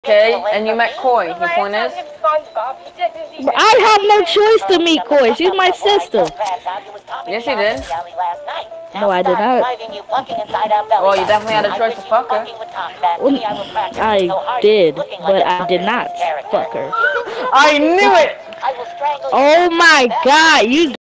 Okay, and you met Koi. Your point is? I have no choice to meet Koi. She's my sister. Yes, you did. No, I did not. Well, you definitely had a choice to fuck her. Well, I did, but I did not fuck her. I knew it! Oh my god, you